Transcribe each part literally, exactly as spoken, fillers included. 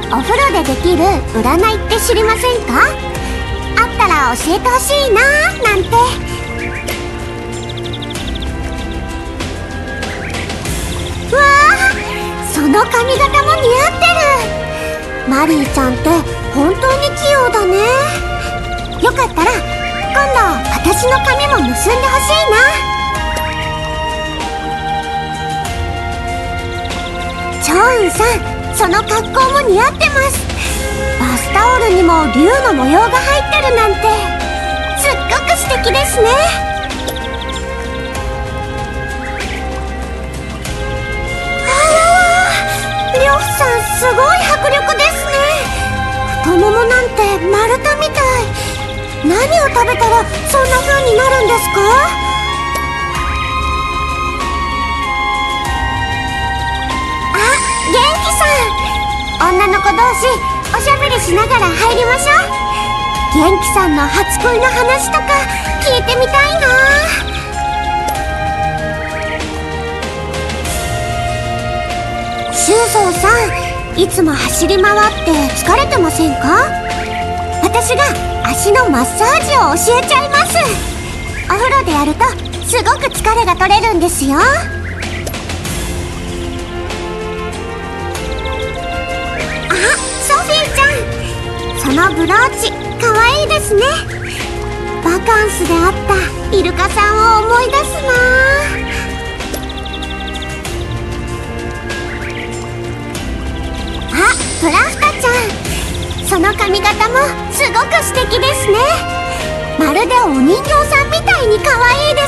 お風呂でできる占いって知りませんか？あったら教えてほしいなーなんて。わあ、その髪型も似合ってる。マリーちゃんって本当に器用だね。よかったら今度私の髪も結んでほしいな。チョウンさん、その格好も似合ってます。バスタオルにも竜の模様が入ってるなんてすっごく素敵ですね。あらら、りょうさんすごい迫力ですね。太ももなんて丸太みたい。何を食べたらそんな風になるんですか？元気さん、女の子同士おしゃべりしながら入りましょう。元気さんの初恋の話とか聞いてみたいな。修造さん、いつも走り回って疲れてませんか？私が足のマッサージを教えちゃいます。お風呂でやるとすごく疲れが取れるんですよ。そのブローチかわいいですね。バカンスで会ったイルカさんを思い出すな。あ、プラフタちゃん、その髪型もすごく素敵ですね。まるでお人形さんみたいにかわいいです。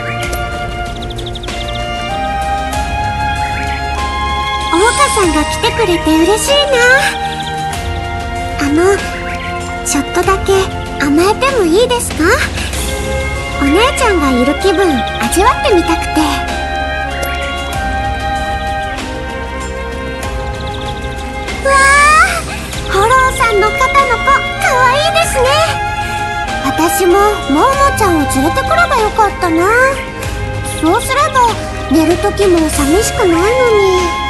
オオカさんが来てくれて嬉しいな。あの、ちょっとだけ甘えてもいいですか？お姉ちゃんがいる気分味わってみたくて。わあ、ホローさんの肩の子かわいいですね。私もモーモちゃんを連れてくればよかったな。そうすれば寝る時も寂しくないのに。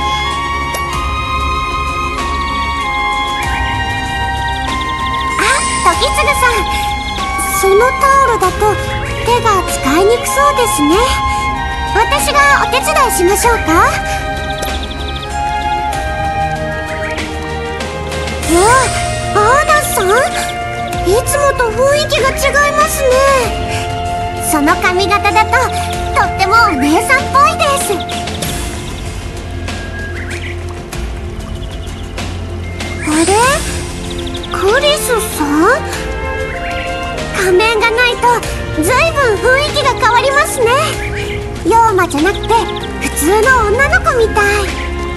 時次さん、そのタオルだと手が使いにくそうですね。私がお手伝いしましょうか？わあ、アーナさん、いつもと雰囲気が違いますね。その髪型だととってもお姉さんっぽいです。あれ？クリスさん？仮面がないとずいぶん雰囲気が変わりますね。妖魔じゃなくて普通の女の子みたい。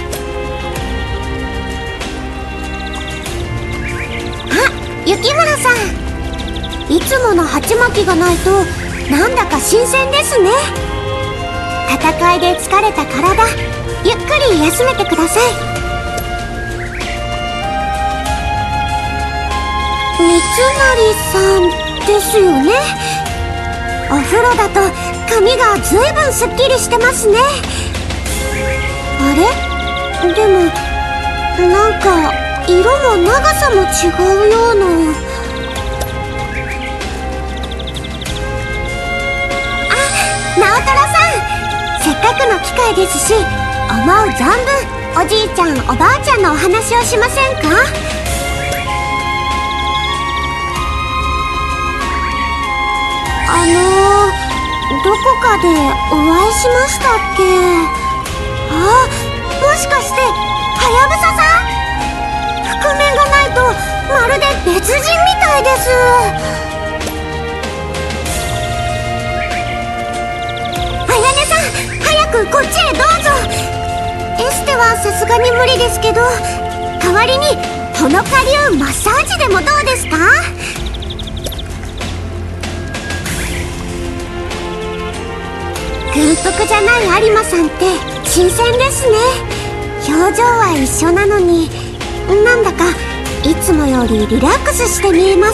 あ、雪村さん、いつもの鉢巻きがないとなんだか新鮮ですね。戦いで疲れた体、ゆっくり休めてください。三成さんですよね。お風呂だと髪がずいぶんすっきりしてますね。あれ？でもなんか色も長さも違うような。あ、直太朗さん、せっかくの機会ですし、思う存分おじいちゃんおばあちゃんのお話をしませんか？あのー、どこかでお会いしましたっけ？あ、もしかしてはやぶささん？覆面がないとまるで別人みたいです。あやねさん、早くこっちへどうぞ。エステはさすがに無理ですけど、代わりにほのか流マッサージでもどうですか？軍服じゃない有馬さんって新鮮ですね。表情は一緒なのに、なんだかいつもよりリラックスして見えます。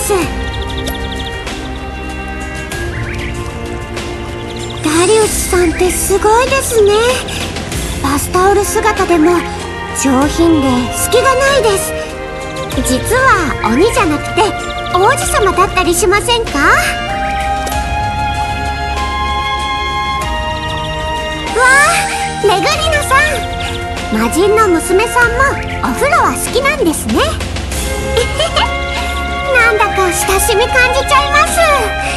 ダリウスさんってすごいですね。バスタオル姿でも上品で隙がないです。 実は鬼じゃなくて王子様だったりしませんか？わあ、レグリナさん、魔人の娘さんもお風呂は好きなんですね。なんだか親しみ感じちゃいます。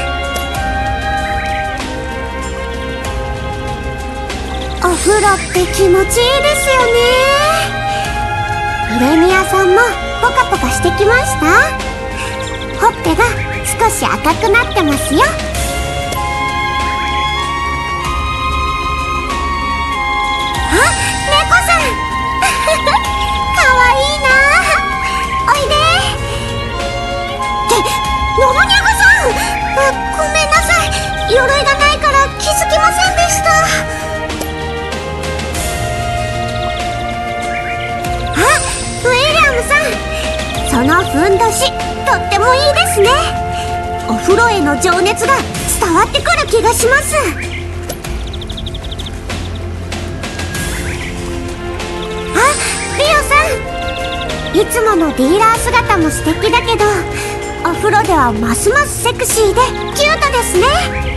お風呂って気持ちいいですよね。イレミアさんもポカポカしてきました？ほっぺが少し赤くなってますよ。あ、猫さんかわいいな。おいで。ってモモニャグさん、あ、ごめんなさい、鎧がないから気づきませんでした。ウィリアムさん、そのふんどしとってもいいですね。お風呂への情熱が伝わってくる気がします。あ、リオさん、いつものディーラー姿も素敵だけど、お風呂ではますますセクシーでキュートですね。